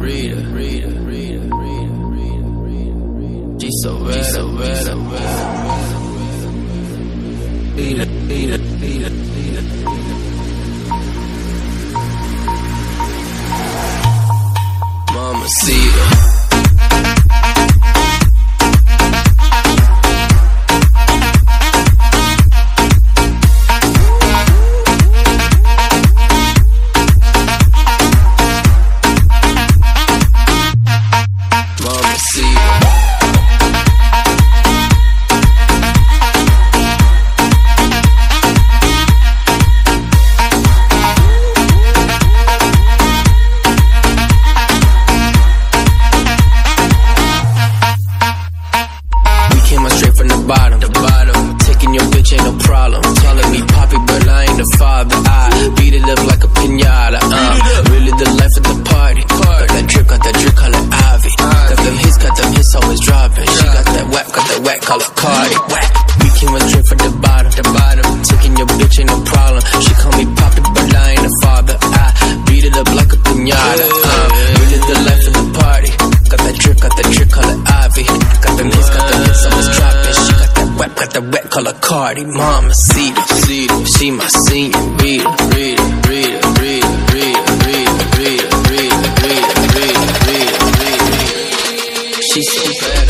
She's so bad, so bad, so bad. Mamacita. The bottom, taking your bitch ain't no problem. Telling me poppy, but I ain't the father. I beat it up like a pinata. Really the life of the party. Got that drip, call it Ivy. Got them hits always dropping. She got that whack, call it Cardi. We came straight from the bottom. Taking your bitch ain't no problem. She call me poppy, but I ain't the father. I beat it up like a pinata. Really the life of the party. Got that drip, call it Ivy. Got them hits always dropping. Got the wet color Cardi, Mamacita. She my señorita. She's so bad.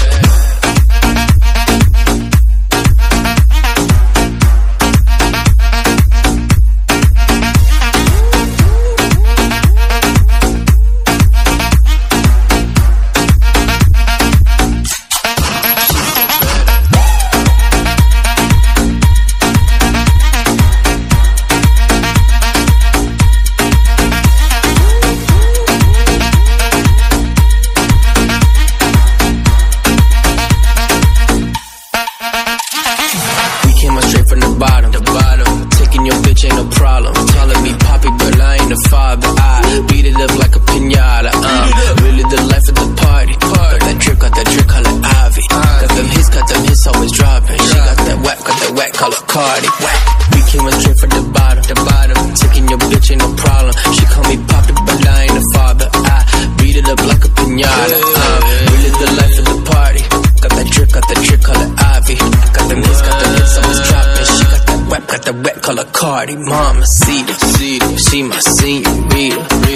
The bottom, taking your bitch ain't no problem. Telling me poppy, but I ain't the father. I beat it up like a pinata. Really the life of the party. Got that drip, call it Ivy. Got them hits always dropping. She got that whack, call it Cardi. We came straight from the bottom, taking your bitch ain't no problem. She call me poppy, but I ain't the father. I beat it up like a pinata. Really the life of the party. Got that drip, call it Ivy. Got them hits always dropping. She got that whack, call it Cardi, Mamacita. She my señorita.